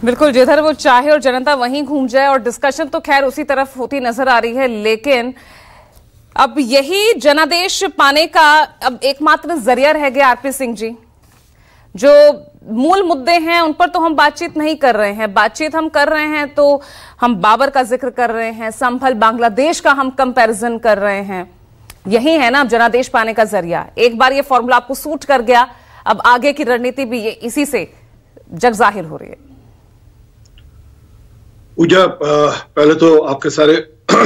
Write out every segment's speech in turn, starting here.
बिल्कुल, जिधर वो चाहे और जनता वहीं घूम जाए, और डिस्कशन तो खैर उसी तरफ होती नजर आ रही है। लेकिन अब यही जनादेश पाने का अब एकमात्र जरिया रह गया आरपी सिंह जी। जो मूल मुद्दे हैं उन पर तो हम बातचीत नहीं कर रहे हैं। बातचीत हम कर रहे हैं तो हम बाबर का जिक्र कर रहे हैं, संभल बांग्लादेश का हम कंपैरिजन कर रहे हैं। यही है ना अब जनादेश पाने का जरिया। एक बार ये फॉर्मूला आपको सूट कर गया, अब आगे की रणनीति भी इसी से जग जाहिर हो रही है। पूजा, पहले तो आपके सारे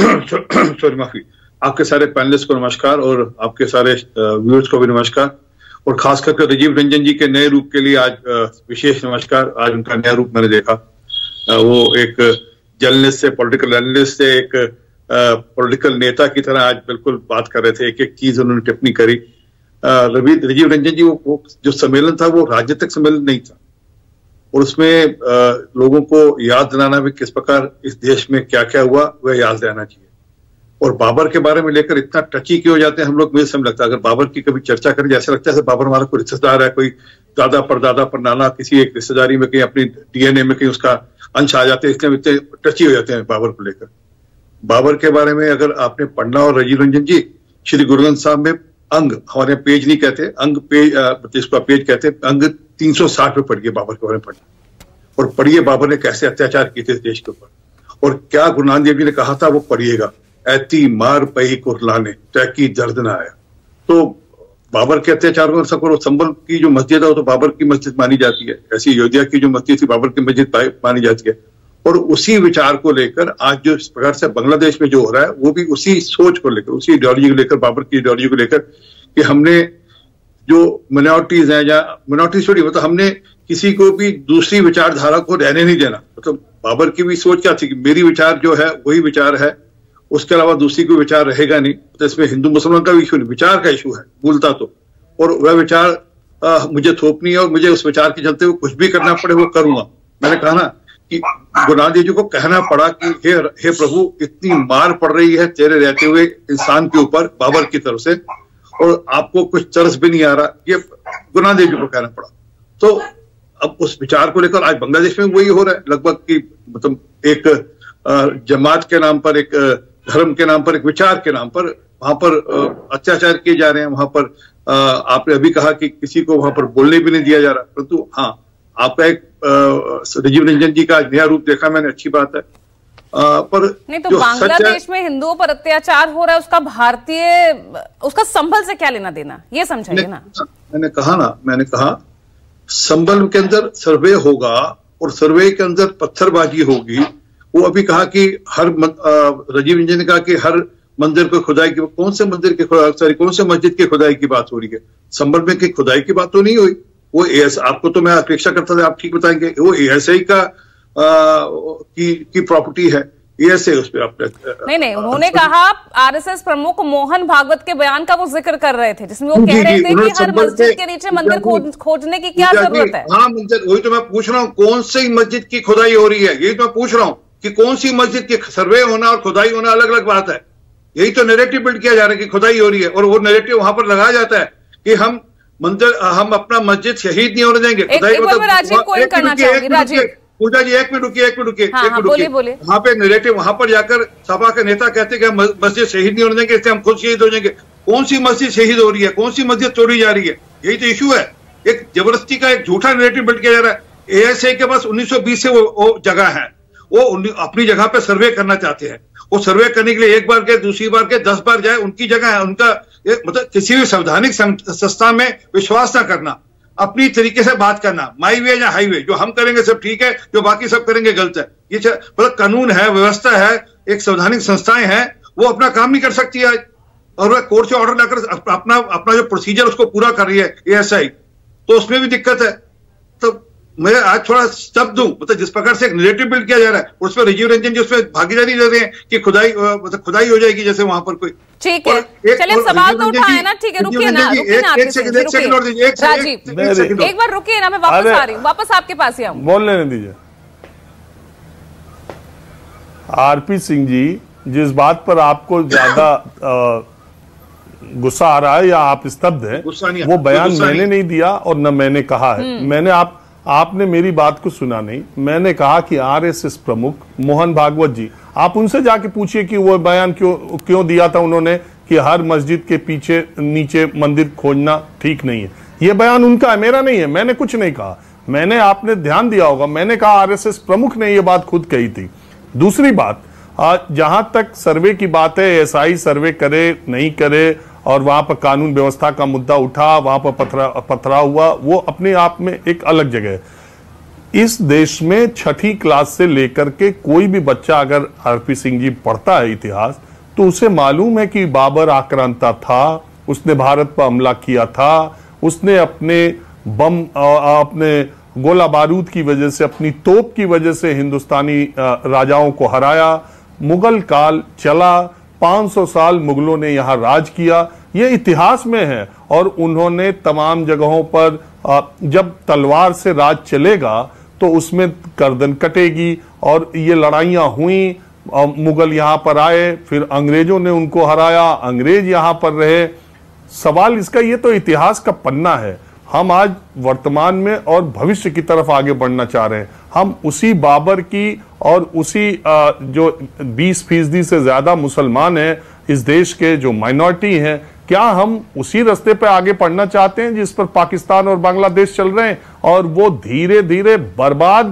आपके सारे पैनलिस्ट को नमस्कार, और आपके सारे व्यूअर्स को भी नमस्कार, और खास करके राजीव रंजन जी के नए रूप के लिए आज विशेष नमस्कार। आज उनका नया रूप मैंने देखा। वो एक जर्नलिस्ट से, पॉलिटिकल एनालिस्ट से, एक पॉलिटिकल नेता की तरह आज बिल्कुल बात कर रहे थे। एक एक चीज उन्होंने टिप्पणी करी। राजीव रंजन जी, वो जो सम्मेलन था वो राजनीतिक सम्मेलन नहीं था, और उसमें लोगों को याद दिलाना भी किस प्रकार इस देश में क्या क्या हुआ वह याद दिलाना चाहिए। और बाबर के बारे में लेकर इतना टची क्यों हो जाते हैं हम लोग, मुझे समझ लगता है। अगर बाबर की कभी चर्चा करें, जैसे लगता है बाबर हमारा कोई रिश्तेदार है, कोई दादा परदादा परनाना किसी एक रिश्तेदारी में कहीं अपनी डीएनए में कहीं उसका अंश आ जाते हैं, इसलिए इतने टची हो जाते हैं बाबर को लेकर। बाबर के बारे में अगर आपने पढ़ना, और राजीव रंजन जी, श्री गुरु ग्रंथ साहब में अंग, हमारे पेज नहीं कहते, अंग पेज, जिसको पेज कहते, अंग 360 पे पढ़िए बाबर के बारे में पढ़ना, और पढ़िए बाबर ने कैसे अत्याचार किए थे इस देश के ऊपर, और क्या गुरु नानक देव जी ने कहा था वो पढ़िएगा। ऐती मार पही कुरलाने तैकी दर्द ना आया। तो बाबर के अत्याचार को सब करो। संभल की जो मस्जिद है वो तो बाबर की मस्जिद मानी जाती है, ऐसी अयोध्या की जो मस्जिद थी बाबर की मस्जिद मानी जाती है। और उसी विचार को लेकर आज जो इस प्रकार से बांग्लादेश में जो हो रहा है वो भी उसी सोच को लेकर, उसी आइडियोलॉजी को लेकर, बाबर की आइडियोलॉजी को लेकर, कि हमने जो मिनॉरिटीज हैं या मिनॉरिटीज थोड़ी, मतलब हमने किसी को भी दूसरी विचारधारा को रहने नहीं देना। मतलब बाबर की भी सोच क्या थी कि मेरी विचार जो है वही विचार है, उसके अलावा दूसरी कोई विचार रहेगा नहीं। तो इसमें हिंदू मुसलमान का भी इशू नहीं, विचार का इशू है मूलता तो, और वह विचार मुझे थोपनी है, और मुझे उस विचार के चलते हुए कुछ भी करना पड़े वो करूंगा। मैंने कहा ना कि गुरु नानक देव जी को कहना पड़ा कि हे प्रभु, इतनी मार पड़ रही है तेरे रहते हुए इंसान के ऊपर बाबर की तरफ से, और आपको कुछ तरस भी नहीं आ रहा, ये गुरु नानक देव जी को कहना पड़ा। तो अब उस विचार को लेकर आज बांग्लादेश में वही हो रहा है लगभग, कि मतलब एक जमात के नाम पर, एक धर्म के नाम पर, एक विचार के नाम पर वहां पर अत्याचार किए जा रहे हैं। वहां पर आपने अभी कहा कि किसी को वहां पर बोलने भी नहीं दिया जा रहा, परंतु हाँ, आपका एक राजीव रंजन जी का नया रूप देखा मैंने, अच्छी बात है। पर नहीं तो बांग्लादेश में हिंदुओं पर अत्याचार हो रहा है, उसका संभल से क्या लेना देना, ये समझाइए ना। मैंने कहा संभल के अंदर सर्वे होगा, और सर्वे के अंदर पत्थरबाजी होगी। वो अभी कहा कि राजीव रंजन ने कहा कि हर मंदिर को खुदाई की, कौन से मंदिर के कौन से मस्जिद की खुदाई की बात हो रही है? संभल में की खुदाई की बात तो नहीं हुई। वो आपको तो मैं अपेक्षा करता था आप ठीक बताएंगे, वो एएसआई का की प्रॉपर्टी है, एएसआई उस पर आपने नहीं, उन्होंने कहा आरएसएस प्रमुख मोहन भागवत के बयान का वो जिक्र कर रहे थे, जिसमें वो कह रहे थे कि हर मस्जिद के नीचे मंदिर खोजने की क्या जरूरत है। हाँ, मंदिर, वही तो मैं पूछ रहा हूँ, कौन सी मस्जिद की खुदाई हो रही है, यही तो मैं पूछ रहा हूँ कि कौन सी मस्जिद की सर्वे होना और खुदाई होना अलग अलग बात है। यही तो नैरेटिव बिल्ड किया जा रहा है कि खुदाई हो रही है, और वो नैरेटिव वहां पर लगाया जाता है कि हम अपना मस्जिद शहीद नहीं होने देंगे। पूजा जी एक मिनट रुकिए। वहां पे नैरेटिव, वहां पर जाकर सपा के नेता कहते हैं कि मस्जिद शहीद नहीं होने देंगे, इससे हम खुद शहीद हो जाएंगे। कौन सी मस्जिद शहीद हो रही है, कौन सी मस्जिद तोड़ी जा रही है? यही तो इशू है। एक जबरदस्ती का एक झूठा नैरेटिव बिल्ड किया जा रहा है। एएसआई के पास 1920 से वो जगह है, वो अपनी जगह पे सर्वे करना चाहते हैं। वो सर्वे करने के लिए एक बार के, दूसरी बार के, 10 बार जाए, उनकी जगह है। उनका मतलब किसी भी संवैधानिक संस्था में विश्वास ना करना, अपनी तरीके से बात करना, माई वे या हाईवे, जो हम करेंगे सब ठीक है, जो बाकी सब करेंगे गलत है। ये मतलब कानून है, व्यवस्था है, एक संवैधानिक संस्थाएं हैं, वो अपना काम नहीं कर सकती है, और वह कोर्ट से ऑर्डर लाकर अपना जो प्रोसीजर उसको पूरा कर रही है एएसआई, तो उसमें भी दिक्कत है। तो मैं आज थोड़ा शब्द दूं, मतलब जिस प्रकार से एक नैरेटिव बिल्ड किया जा रहा है, उसमें राजीव रंजन जी उसमें भागीदारी दे रहे हैं कि खुदाई हो जाएगी जैसे वहां पर कोई। ठीक है, चलिए सवाल तो उठाए ना, ठीक है, रुकिए ना राजीव, एक बार रुकिए ना, मैं वापस आ रही हूँ, वापस आपके पास ही आऊँ। बोल लेने दीजिए। आरपी सिंह जी, जिस बात पर आपको ज्यादा गुस्सा आ रहा है या आप स्तब्ध हैं, वो बयान मैंने नहीं दिया और न मैंने कहा है। मैंने आपने मेरी बात को सुना नहीं। मैंने कहा कि आरएसएस प्रमुख मोहन भागवत जी, आप उनसे जाके पूछिए कि वो बयान क्यों दिया था उन्होंने कि हर मस्जिद के पीछे नीचे मंदिर खोजना ठीक नहीं है। ये बयान उनका है, मेरा नहीं है। मैंने कुछ नहीं कहा। मैंने, आपने ध्यान दिया होगा, मैंने कहा आरएसएस प्रमुख ने ये बात खुद कही थी। दूसरी बात, जहां तक सर्वे की बात है, एसआई सर्वे करे नहीं करे और वहां पर कानून व्यवस्था का मुद्दा उठा, वहां पर पथराव हुआ, वो अपने आप में एक अलग जगह है। इस देश में 6ठी क्लास से लेकर के कोई भी बच्चा अगर आरपी सिंह जी पढ़ता है इतिहास, तो उसे मालूम है कि बाबर आक्रांता था, उसने भारत पर हमला किया था, उसने अपने बम, अपने गोला बारूद की वजह से, अपनी तोप की वजह से हिंदुस्तानी राजाओं को हराया। मुगल काल चला, 500 साल मुगलों ने यहां राज किया, ये इतिहास में है। और उन्होंने तमाम जगहों पर, जब तलवार से राज चलेगा तो उसमें गर्दन कटेगी, और ये लड़ाइयां हुई। मुगल यहां पर आए, फिर अंग्रेजों ने उनको हराया, अंग्रेज यहां पर रहे। सवाल इसका, ये तो इतिहास का पन्ना है। हम आज वर्तमान में और भविष्य की तरफ आगे बढ़ना चाह रहे हैं। हम उसी बाबर की और उसी जो 20% से ज्यादा मुसलमान हैं इस देश के, जो माइनॉरिटी हैं, क्या हम उसी रास्ते पे आगे बढ़ना चाहते हैं जिस पर पाकिस्तान और बांग्लादेश चल रहे हैं? और वो धीरे धीरे बर्बाद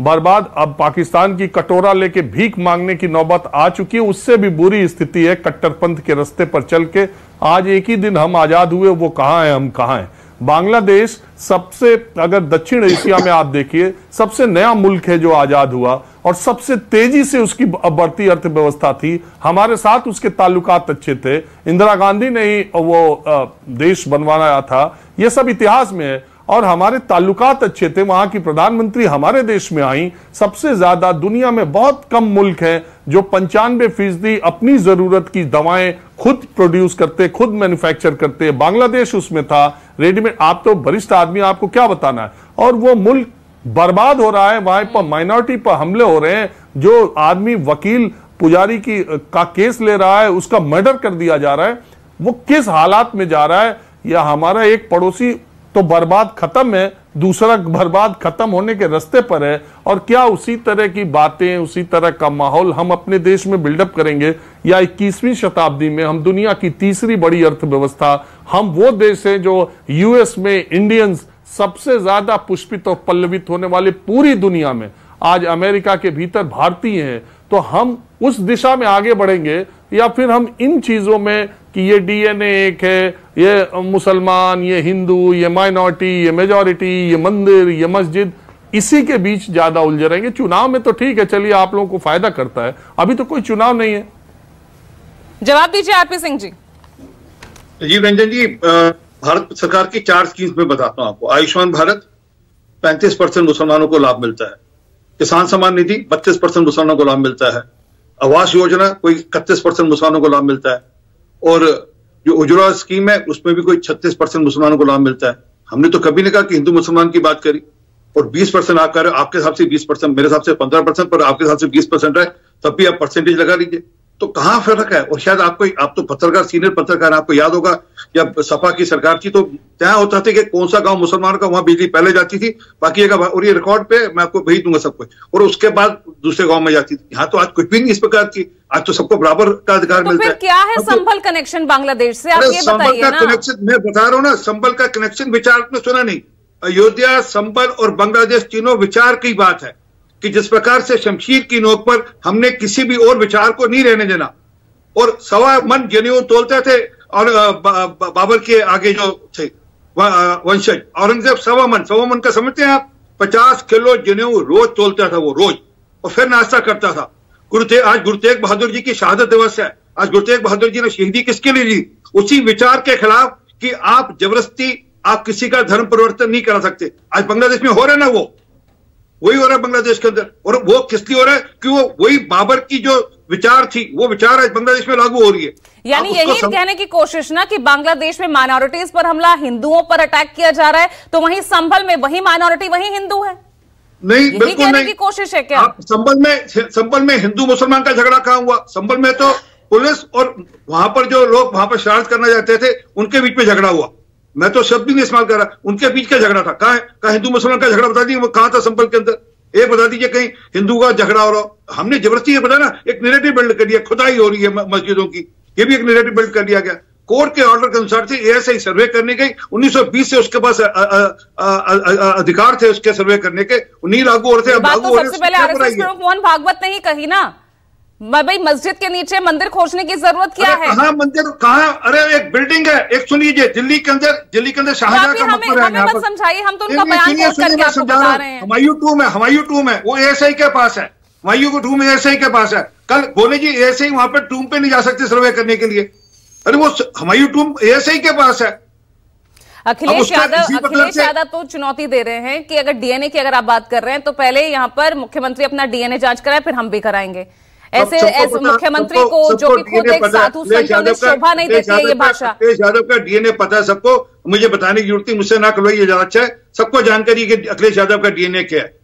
अब पाकिस्तान की कटोरा लेके भीख मांगने की नौबत आ चुकी है। उससे भी बुरी स्थिति है कट्टरपंथ के रास्ते पर चल के। आज एक ही दिन हम आजाद हुए, वो कहां है, हम कहां हैं? बांग्लादेश सबसे, अगर दक्षिण एशिया में आप देखिए, सबसे नया मुल्क है जो आजाद हुआ और सबसे तेजी से उसकी बढ़ती अर्थव्यवस्था थी। हमारे साथ उसके ताल्लुकात अच्छे थे। इंदिरा गांधी ने ही वो देश बनवाया था। ये सब इतिहास में है। और हमारे ताल्लुकात अच्छे थे। वहां की प्रधानमंत्री हमारे देश में आई। सबसे ज्यादा दुनिया में बहुत कम मुल्क हैं जो 95% अपनी जरूरत की दवाएं खुद प्रोड्यूस करते, खुद मैन्युफैक्चर करते। बांग्लादेश उसमें था। रेडीमेड, आप तो वरिष्ठ आदमी, आपको क्या बताना है। और वो मुल्क बर्बाद हो रहा है। वहां पर माइनॉरिटी पर हमले हो रहे हैं। जो आदमी वकील पुजारी का केस ले रहा है, उसका मर्डर कर दिया जा रहा है। वो किस हालात में जा रहा है? या हमारा एक पड़ोसी तो बर्बाद खत्म है, दूसरा बर्बाद खत्म होने के रास्ते पर है। और क्या उसी तरह की बातें, उसी तरह का माहौल हम अपने देश में बिल्डअप करेंगे? या 21वीं शताब्दी में हम दुनिया की तीसरी बड़ी अर्थव्यवस्था, हम वो देश हैं जो यूएस में इंडियंस सबसे ज्यादा पुष्पित और पल्लवित होने वाले पूरी दुनिया में, आज अमेरिका के भीतर भारतीय हैं। तो हम उस दिशा में आगे बढ़ेंगे या फिर हम इन चीजों में कि ये डीएनए एक है, ये मुसलमान, ये हिंदू, ये माइनॉरिटी, ये मेजॉरिटी, ये मंदिर, ये मस्जिद, इसी के बीच ज्यादा उलझे रहेंगे? चुनाव में तो ठीक है, चलिए आप लोगों को फायदा करता है। अभी तो कोई चुनाव नहीं है। जवाब दीजिए आरपी सिंह जी। राजीव रंजन जी, भारत सरकार की 4 स्कीम्स में बताता हूं आपको। आयुष्मान भारत, 35% मुसलमानों को लाभ मिलता है। किसान सम्मान निधि, 32% मुसलमानों को लाभ मिलता है। आवास योजना, कोई 31% मुसलमानों को लाभ मिलता है। और जो उज्ज्वला स्कीम है, उसमें भी कोई 36% मुसलमानों को लाभ मिलता है। हमने तो कभी नहीं कहा कि हिंदू मुसलमान की बात करी। और 20% आप कर रहे हो, आपके हिसाब से 20%, मेरे हिसाब से 15%, पर आपके हिसाब से 20% है, तब भी आप परसेंटेज लगा लीजिए। तो कहां फर्क है? और शायद आप तो पत्रकार, सीनियर पत्रकार, आपको याद होगा जब सपा की सरकार थी तो तय होता था कि कौन सा गांव मुसलमान का, वहां बिजली पहले जाती थी, बाकी जगह, और ये रिकॉर्ड पे मैं आपको भेज दूंगा सब कुछ, और उसके बाद दूसरे गांव में जाती थी। यहाँ तो आज कुछ भी नहीं इस प्रकार की। आज तो सबको बराबर का अधिकार मिलता है। क्या है संभल कनेक्शन बांग्लादेश से, आप ये बताइए ना। कनेक्शन मैं बता रहा हूँ ना, संभल का कनेक्शन विचार में सुना नहीं। अयोध्या, संभल और बांग्लादेश तीनों विचार की बात है कि जिस प्रकार से शमशीर की नोक पर हमने किसी भी और विचार को नहीं रहने देना। और 1.25 मन जनेऊ तोलते थे, और बाबर के आगे जो थे वंशज, औरंगजेब 1.25 मन का समझते हैं आप? 50 किलो जनेऊ रोज तोलता था वो, रोज, और फिर नाश्ता करता था। आज गुरु तेग बहादुर जी की शहादत दिवस है। आज गुरु तेग बहादुर जी ने शहीदी किसके लिए दी? उसी विचार के खिलाफ कि आप जबरदस्ती, आप किसी का धर्म परिवर्तन नहीं करा सकते। आज बांग्लादेश में हो रहा है ना, वही हो रहा है बांग्लादेश के अंदर। और वो किस लिए हो रहा है? कि वो वही बाबर की जो विचार थी, वो विचार आज बांग्लादेश में लागू हो रही है। यानी यही कहने की कोशिश ना कि बांग्लादेश में माइनॉरिटीज पर हमला, हिंदुओं पर अटैक किया जा रहा है, तो वहीं संभल में वही माइनॉरिटी, वही हिंदू है? नहीं, बिल्कुल नहीं। की कोशिश है क्या? संभल में हिंदू मुसलमान का झगड़ा कहां हुआ? संभल में तो पुलिस और वहां पर जो लोग वहां पर शरारत करना चाहते थे, उनके बीच में झगड़ा हुआ। मैं तो शब्द भी नहीं इस्तेमाल कर रहा। उनके बीच का झगड़ा था, कहाँ हिंदू मुसलमान का झगड़ा बता दीजिए, वो कहाँ था संपल के अंदर? एक बता दीजिए कहीं हिंदू का झगड़ा हो रहा। हमने जबरदस्ती ये पता ना एक नैरेटिव बिल्ड कर दिया, खुदाई हो रही है मस्जिदों की, ये भी एक नैरेटिव बिल्ड कर दिया गया। कोर्ट के ऑर्डर के अनुसार से एएसआई सर्वे करने गई, 1920 से उसके पास अधिकार थे उसके सर्वे करने के, नहीं लागू हो रहे थे। बात तो सबसे पहले आरएसएस प्रमुख मोहन भागवत ने ही कही ना, भाई मस्जिद के नीचे मंदिर खोजने की जरूरत क्या है? कहाँ मंदिर, कहाँ? अरे एक बिल्डिंग है, एक सुन लीजिए, दिल्ली के अंदर शाहजहां का मकबरा है। हमें मत समझाइए, हम तो उनका बयान कोट करके आपको बता रहे हैं। हुमायूं टूम है, वो एएसआई के पास है, हुमायूं टूम एएसआई के पास है। कल बोले जी एएसआई वहां पर टूम पे नहीं जा सकते सर्वे करने के लिए, अरे वो हुमायूं टूम एएसआई के पास है। अखिलेश यादव तो चुनौती दे रहे हैं कि अगर डीएनए की अगर आप बात कर रहे हैं तो पहले यहां पर मुख्यमंत्री अपना डीएनए जांच कराए, फिर हम भी कराएंगे। ऐसे मुख्यमंत्री को जो कि खुद एक साधु संतों ने शोभा नहीं देती है ये भाषा। अखिलेश यादव का डीएनए पता है सबको, मुझे बताने की जरूरत नहीं, मुझसे ना करवाइए, ज्यादा अच्छा है। सबको जानकारी कि अखिलेश यादव का डीएनए क्या है।